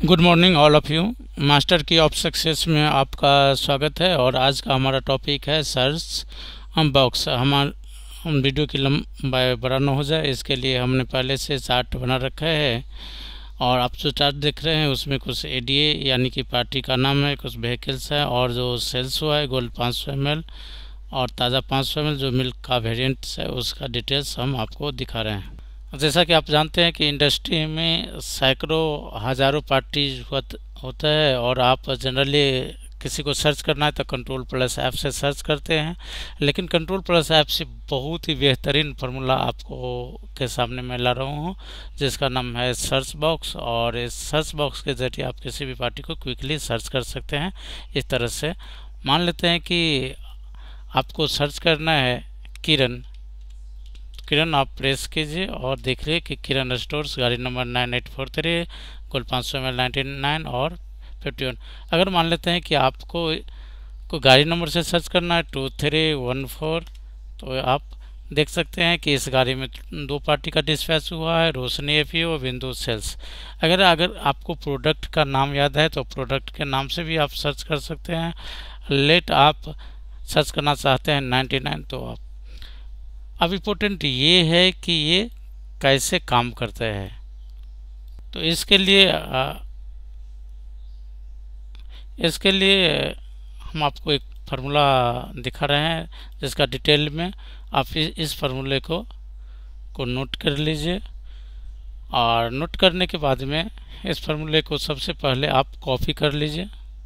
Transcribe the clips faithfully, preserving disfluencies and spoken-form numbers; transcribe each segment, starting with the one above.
Good morning all of you. Master key of success में आपका स्वागत है और आज का हमारा टॉपिक है सर्च बॉक्स। हमार हम वीडियो की लंबाई बड़ा न हो जाए इसके लिए हमने पहले से चार्ट बना रखा है और आप जो चार्ट देख रहे हैं उसमें कुछ एडीए यानी कि पार्टी का नाम है, कुछ व्हीकल्स है और जो सेल्स हुआ है गोल्ड पाँच सौ एम एल और ताज़ा पाँच सौ एम एल जो मिल्क का वेरिएंट्स है उसका डिटेल्स हम आपको दिखा रहे हैं। जैसा कि आप जानते हैं कि इंडस्ट्री में सैकड़ों हज़ारों पार्टी होता है और आप जनरली किसी को सर्च करना है तो कंट्रोल प्लस ऐप से सर्च करते हैं, लेकिन कंट्रोल प्लस ऐप से बहुत ही बेहतरीन फार्मूला आपको के सामने मैं ला रहा हूँ जिसका नाम है सर्च बॉक्स। और इस सर्च बॉक्स के जरिए आप किसी भी पार्टी को क्विकली सर्च कर सकते हैं। इस तरह से मान लेते हैं कि आपको सर्च करना है किरण किरण आप प्रेस कीजिए और देखिए कि किरण स्टोर्स गाड़ी number nine eight four three कुल पाँच सौ एम एल नाइन्टी नाइन और फिफ्टी वन। अगर मान लेते हैं कि आपको को गाड़ी नंबर से सर्च करना है टू थ्री वन फोर, तो आप देख सकते हैं कि इस गाड़ी में दो पार्टी का डिस्पैच हुआ है, रोशनी एफीओ बिंदु सेल्स। अगर अगर आपको प्रोडक्ट का नाम याद है तो प्रोडक्ट के नाम से भी आप सर्च कर सकते हैं। लेट आप सर्च करना चाहते हैं नाइन्टी नाइन, तो आप अब इम्पोर्टेंट ये है कि ये कैसे काम करता है। तो इसके लिए आ, इसके लिए हम आपको एक फार्मूला दिखा रहे हैं जिसका डिटेल में आप इस फार्मूले को को नोट कर लीजिए। और नोट करने के बाद में इस फार्मूले को सबसे पहले आप कॉपी कर लीजिए।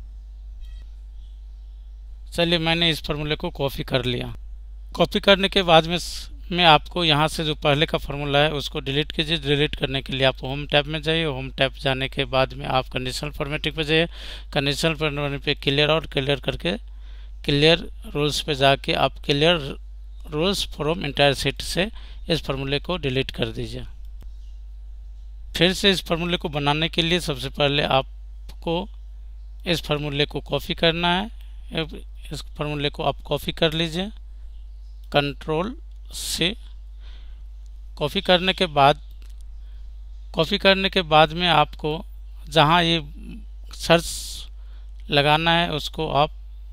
चलिए मैंने इस फार्मूले को कॉपी कर लिया। कॉपी करने के बाद में मैं आपको यहाँ से जो पहले का फार्मूला है उसको डिलीट कीजिए। डिलीट करने के लिए आप होम टैब में जाइए। होम टैब जाने के बाद में आप कंडीशनल फॉर्मेटिंग पे जाइए। कंडीशनल फॉर्मेटिंग पे क्लियर और क्लियर करके क्लियर रूल्स पे जाके आप clear rules from entire sheet से इस फार्मूले को डिलीट कर दीजिए। फिर से इस फार्मूले को बनाने के लिए सबसे पहले आपको इस फार्मूले को कॉपी करना है। इस फार्मूले को आप कॉपी कर लीजिए कंट्रोल से। कॉपी करने के बाद कॉपी करने के बाद में आपको जहां ये सर्च लगाना है उसको आप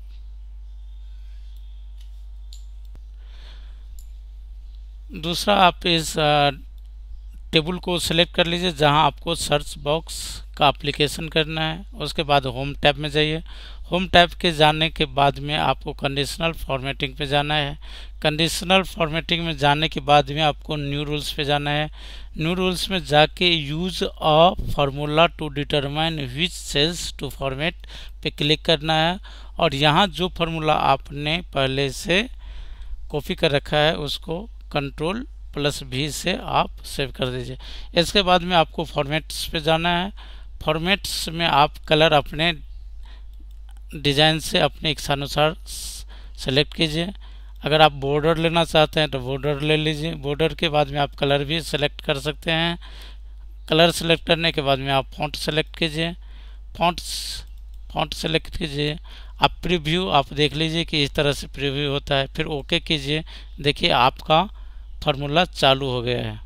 दूसरा आप इस टेबल को सिलेक्ट कर लीजिए जहां आपको सर्च बॉक्स का एप्लीकेशन करना है। उसके बाद होम टैब में जाइए। होम टैब के जाने के बाद में आपको कंडीशनल फॉर्मेटिंग पे जाना है। कंडीशनल फॉर्मेटिंग में जाने के बाद में आपको न्यू रूल्स पे जाना है। न्यू रूल्स में जाके use a formula to determine which cells to format पे क्लिक करना है और यहाँ जो फार्मूला आपने पहले से कॉपी कर रखा है उसको कंट्रोल प्लस भी से आप सेव कर दीजिए। इसके बाद में आपको फॉर्मेट्स पे जाना है। फॉर्मेट्स में आप कलर अपने डिज़ाइन से अपने इच्छानुसार सेलेक्ट कीजिए। अगर आप बॉर्डर लेना चाहते हैं तो बॉर्डर ले लीजिए। बॉर्डर के बाद में आप कलर भी सेलेक्ट कर सकते हैं। कलर सेलेक्ट करने के बाद में आप फॉन्ट सेलेक्ट कीजिए। फॉन्ट फॉन्ट सेलेक्ट कीजिए। आप प्रीव्यू आप देख लीजिए कि इस तरह से प्रीव्यू होता है। फिर ओके कीजिए। देखिए आपका फार्मूला चालू हो गया है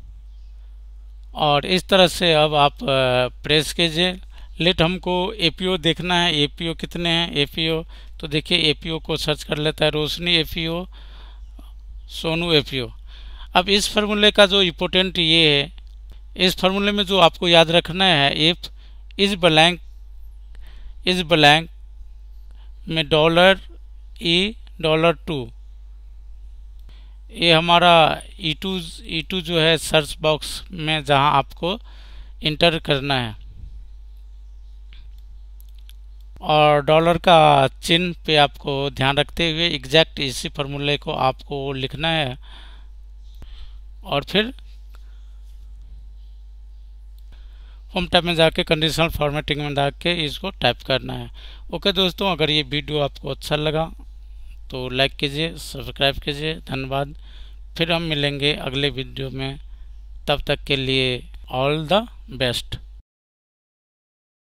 और इस तरह से अब आप प्रेस कीजिए। लेट हमको एपीओ देखना है, एपीओ कितने हैं एपीओ, तो देखिए एपीओ को सर्च कर लेता है रोशनी एपीओ, सोनू एपीओ। अब इस फार्मूले का जो इम्पोर्टेंट ये है, इस फार्मूले में जो आपको याद रखना है if is blank is blank में डॉलर ई डॉलर टू, ये हमारा ई टू ई टू जो है सर्च बॉक्स में जहां आपको इंटर करना है और डॉलर का चिन्ह पे आपको ध्यान रखते हुए एग्जैक्ट इसी फार्मूले को आपको लिखना है और फिर होम टैब में जाके कंडीशनल फॉर्मेटिंग में जाके इसको टाइप करना है। ओके दोस्तों, अगर ये वीडियो आपको अच्छा लगा तो लाइक कीजिए, सब्सक्राइब कीजिए। धन्यवाद। फिर हम मिलेंगे अगले वीडियो में, तब तक के लिए ऑल द बेस्ट।